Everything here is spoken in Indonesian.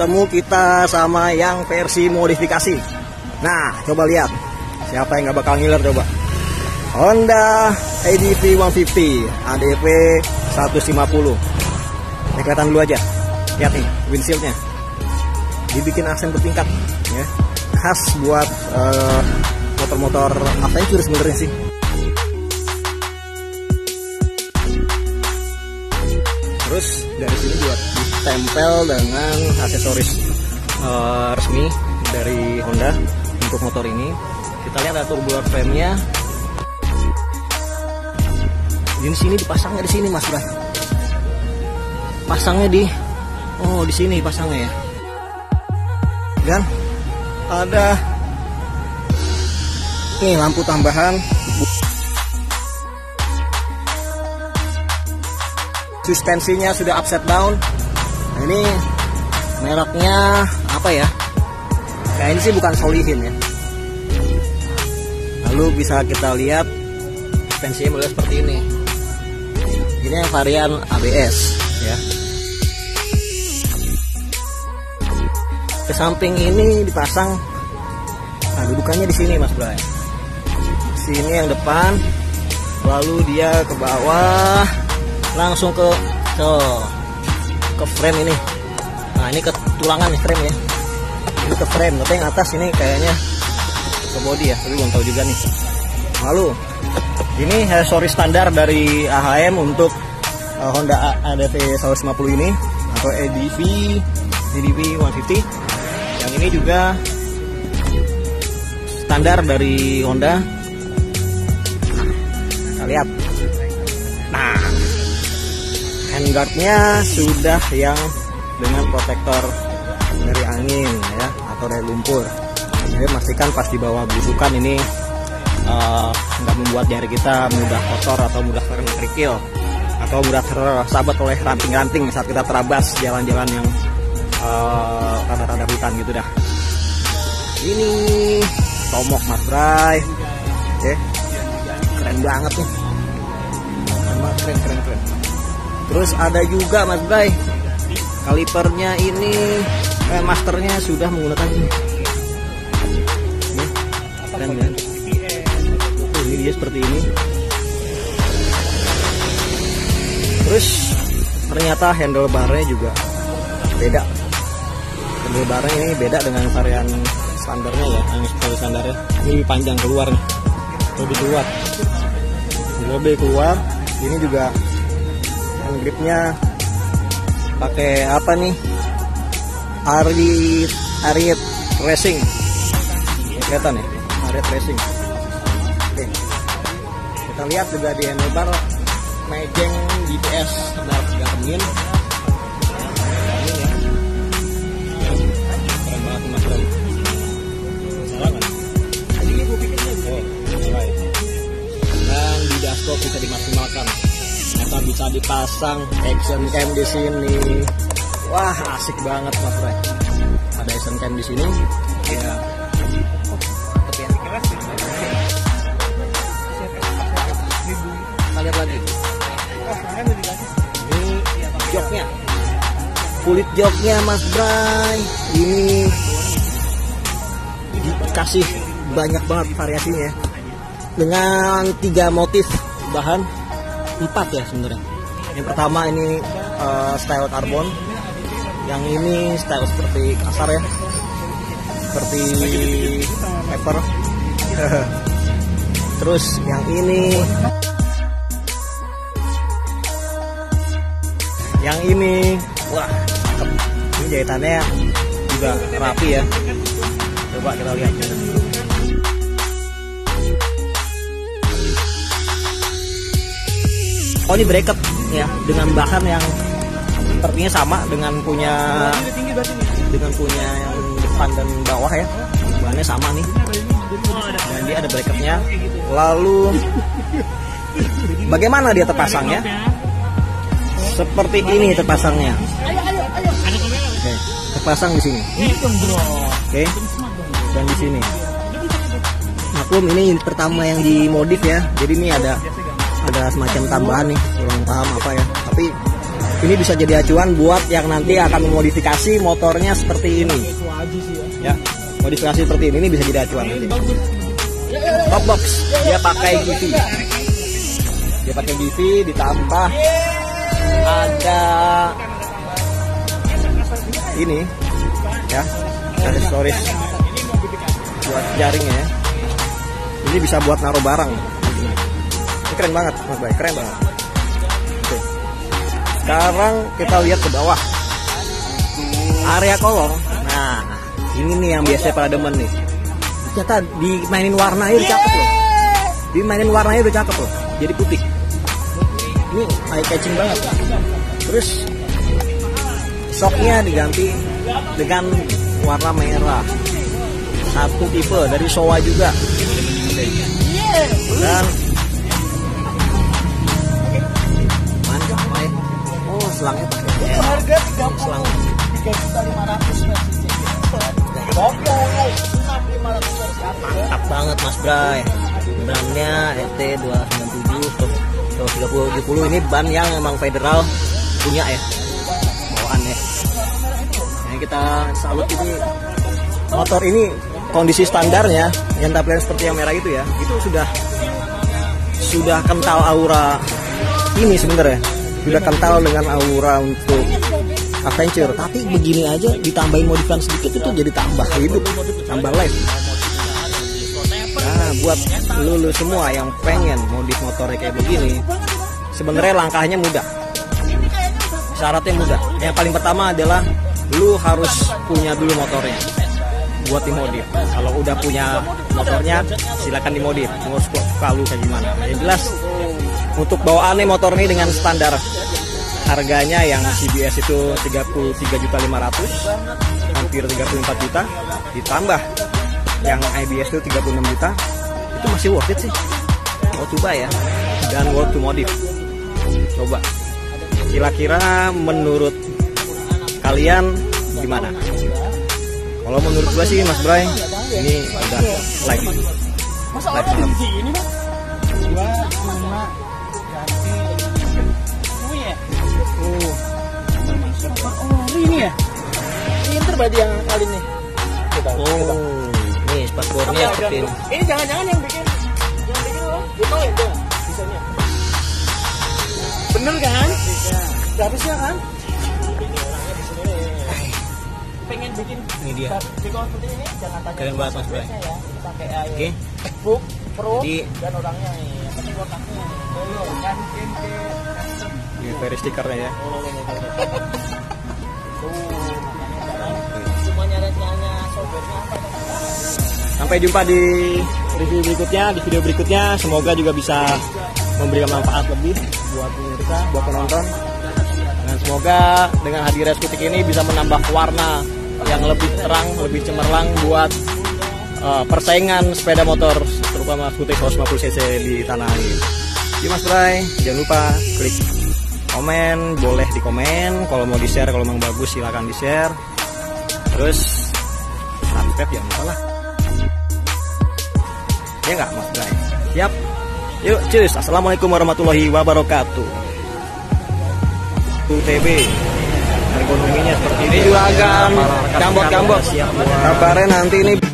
ketemu kita sama yang versi modifikasi. Nah, coba lihat siapa yang gak bakal ngiler coba. Honda ADV 150 ADV 150. Ini kelihatan dulu aja. Lihat nih windshieldnya, dibikin aksen bertingkat ya, khas buat motor-motor adventure sebenarnya sih. Terus dari sini juga ditempel dengan aksesoris resmi dari Honda untuk motor ini. Kita lihat ada tubular frame-nya. Di sini dipasangnya di sini Mas Bray. Pasangnya di sini pasangnya ya. Dan ada nih lampu tambahan. Suspensinya sudah upside down. Nah, ini mereknya apa ya? Kayak ini sih bukan Solihin ya. Lalu bisa kita lihat suspensinya mulai seperti ini. Ini yang varian ABS ya. Ke samping ini dipasang. Nah, dudukannya di sini Mas Bray. Sini yang depan. Lalu dia ke bawah. Langsung ke frame ini. Nah, ini ke tulangan nih frame ya. Ini ke frame, tapi yang atas ini kayaknya ke body ya, tapi belum tahu juga nih. Lalu ini aksesoris standar dari AHM untuk Honda ADV 150 ini atau ADV 150. Yang ini juga standar dari Honda. Kita lihat. Nah, handguardnya sudah yang dengan protektor dari angin ya, atau dari lumpur. Jadi pastikan pas di bawah busukan ini nggak membuat jari kita mudah kotor atau mudah kerikil atau mudah tersabat oleh ranting-ranting saat kita terabas jalan-jalan yang rada-rada hutan gitu dah. Ini tomok Mas Bray. Oke. Keren banget nih. Keren. Terus ada juga Mas Bray, kalipernya ini masternya sudah menggunakan ini. Keren kan? Ini dia seperti ini. Terus ternyata handlebarnya juga beda. Handlebarnya ini beda dengan varian standarnya ya, yang seperti standarnya. Ini panjang keluar nih, lebih keluar. Ini juga gripnya pakai apa nih? Ariat Racing. Kelihatan ya? Ariat Racing. Oke. Kita lihat juga di handlebar mejeng GPS ada 3 angin. Keren banget Mas Bray. Salah kan? Tadi gue pikirnya salah ya. Dan di dashboard bisa dimaksimalkan. Ternyata bisa dipasang action cam di sini. Wah, asik banget Mas Bray. Ada action cam di sini. Ya. Mantap ya. Kita lihat lagi. Ini joknya. Kulit joknya Mas Bray. Ini dikasih banyak banget variasinya. Dengan 3 motif bahan. 4 ya sebenarnya. Yang pertama ini style karbon, yang ini style seperti kasar ya, seperti paper. Terus yang ini, wah, cakep. Ini jahitannya juga rapi ya. Coba kita lihat. Oh, ini bracket ya, dengan bahan yang sepertinya sama dengan punya yang depan dan bawah ya, bahannya sama nih. Dan dia ada bracketnya. Lalu bagaimana dia terpasangnya? Seperti ini terpasangnya. Oke, terpasang di sini. Oke, dan di sini. Maklum ini pertama yang dimodif ya, jadi ini ada semacam tambahan nih, kurang paham apa ya, tapi Ini bisa jadi acuan buat yang nanti akan memodifikasi motornya seperti ini. Ya, modifikasi seperti ini bisa jadi acuan nanti. Top box, dia pakai GV. Dia pakai GV ditambah ada ini ya, aksesoris buat jaringnya ya. Ini bisa buat naruh barang. Ini keren banget Mas Bray, keren banget. Oke. Sekarang kita lihat ke bawah. Area kolong. Nah, ini nih yang biasanya pada demen nih. Ternyata dimainin warnanya udah cakep loh. Dimainin warnanya udah cakep loh. Jadi putih. Ini eye catching banget. Terus shocknya diganti dengan warna merah. Satu tipe dari Showa juga. Dan mantap ya. Oh, selangnya pakai harga 30. Selang 3.500. Mantap banget Mas Bray. Bannya ET 297 3070. Ini ban yang memang federal punya ya. Bawaan ya. Nah, kita salut ini motor ini kondisi standarnya yang tampilan seperti yang merah itu ya, itu sudah kental aura ini sebenarnya, sudah kental dengan aura untuk adventure. Tapi begini aja ditambahin modifan sedikit itu jadi tambah hidup, tambah life. Nah, buat lu semua yang pengen modif motornya kayak begini, sebenarnya langkahnya mudah, syaratnya mudah. Yang paling pertama adalah lu harus punya dulu motornya buat dimodif. Kalau udah punya motornya silakan dimodif, mau suka lu kayak gimana. Yang jelas untuk bawaannya motor ini dengan standar harganya yang CBS itu 33.500.000, hampir 34 juta, ditambah yang IBS itu 36 juta, itu masih worth it sih. Worth to buy ya, dan worth to modif. Coba kira-kira menurut kalian gimana? Kalau menurut gua sih Mas Bray, ini udah like. Masa orang di sini Bang? Gua cuma ganti ya. Oh, ini ya. Pinter berarti yang kali ini. Oh, nih paspornya seperti ini. Ini jangan-jangan yang bikin loh. Itu itu bisanya. Bener kan? Harusnya kan? Pengen bikin ini dia. seperti ini jangan tanya. Keren banget Mas Bray. Ya, pakai Oke. book pro Jadi, dan orangnya nih. Yang penting kotaknya. Kan ini very stikernya ya. Cuma nyari-nyari softwarenya apa? Sampai jumpa di review berikutnya, di video berikutnya. Semoga juga bisa memberikan manfaat lebih buat pemirsa, buat penonton. Dan semoga dengan hadirnya skutik ini bisa menambah warna yang lebih terang, lebih cemerlang buat persaingan sepeda motor, terutama skutik 150 cc di tanah air. Jadi Mas Bray, jangan lupa klik komen, boleh di komen. Kalau mau di share, kalau memang bagus silahkan di share. Terus subscribe jangan lupa lah. Ya nggak Mas Bray? Siap. Yuk, cus. Assalamualaikum warahmatullahi wabarakatuh. TB ergonominya seperti ini juga agak gambot-gambot. Kabarnya nanti ini